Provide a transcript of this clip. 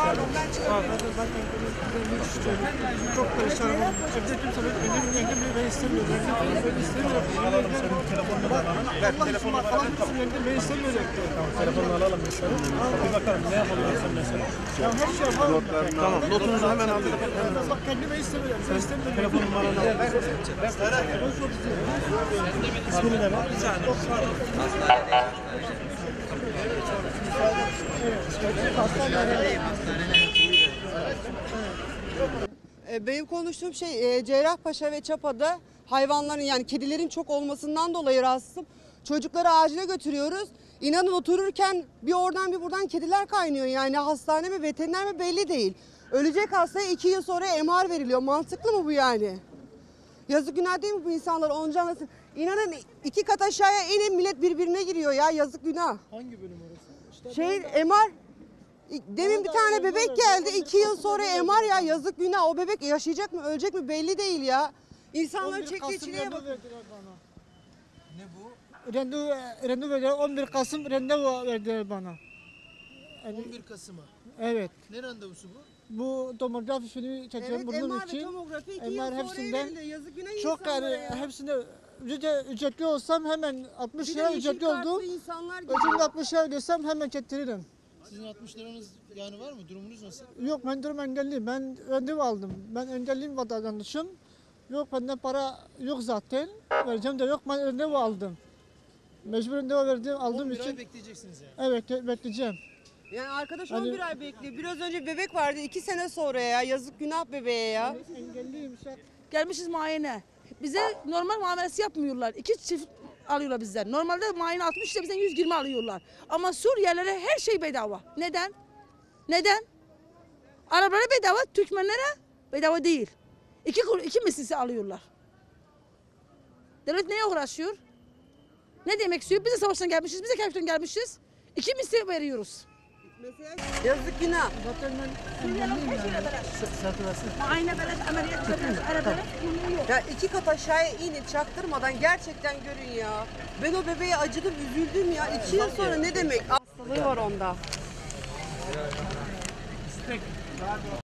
Pardon ben çıkabilirim. Çok perişanım. Evde kimse yengem beni istemiyor. Yengem beni istemiyor. Alalım senin telefonunu da alalım. Ver telefonunu bana. Falan yengem beni istemiyor. Tamam telefonunu alalım mesela. Bir bakalım ne yapabilirsin mesela. Ya her şey yapalım. Tamam notunuzu hemen aldım. Bak kendime istemiyor. Beni istemiyor. Telefon numaranı al. İsmini de ver. Benim konuştuğum şey Cerrahpaşa ve Çapa'da hayvanların yani kedilerin çok olmasından dolayı rahatsızım. Çocukları acile götürüyoruz. İnanın otururken bir oradan bir buradan kediler kaynıyor. Yani hastane mi veteriner mi belli değil. Ölecek hastaya 2 yıl sonra MR veriliyor. Mantıklı mı bu yani? Yazık günah değil mi bu insanlar? Onca nasıl? İnanın 2 kat aşağıya inin millet birbirine giriyor ya. Yazık günah. Hangi bölüm orası? MR. Demin bir tane bebek geldi. 2 yıl sonra MR ya yazık günah. O bebek yaşayacak mı ölecek mi belli değil ya. İnsanların çektiği çileye bak. Ne bu? Randevu verdiler. 11 Kasım randevu verdiler bana. 11 Kasım'a. Evet. Ne randevusu bu? Bu tomografi filmi çekeceğim Evet bunun MR ve için. tomografi 2 yıl MR sonra hepsinden verildi. Yazık günah çok insanlara ya. hepsinde ücretli olsam hemen 60 Bir de lira yeşil ücretli kartlı oldu. insanlar Şimdi gidiyor. 60 lira ödesem hemen çektiririm. Sizin 60 liranız yani var mı? Durumunuz nasıl? Yok ben durum engelliyim. Ben randevu aldım. Ben engelliyim vatandaşım. Yok bende para yok zaten. Vereceğim de yok ben randevu aldım. Mecbur randevu verdim aldığım 11 ay için. bekleyeceksiniz yani. Evet bekleyeceğim. Yani arkadaş Hani- 11 ay bekliyor. Biraz önce bebek vardı 2 sene sonra ya. Yazık günah bebeğe ya. Engelliyim. Gelmişiz muayene. Bize normal muamelesi yapmıyorlar. 2 çift alıyorlar bizden. Normalde muayene 60 ile bizden 120 alıyorlar. Ama Suriyelilere her şey bedava. Neden? Neden? Araplara bedava, Türkmenlere bedava değil. İki mislisi alıyorlar. Devlet neye uğraşıyor? Ne demek istiyor? Biz de savaştan gelmişiz, biz de kayıptan gelmişiz. 2 misli veriyoruz. Yazık günah. Zaten ben Suriyeliler her şeyle beraber. Muayene beraber, ameliyat beraber, Araplara yok. Ya 2 kat aşağıya inip çaktırmadan gerçekten görün ya. Ben o bebeğe acıdım, üzüldüm ya. 2 yıl sonra ne demek? Hastalığı var onda.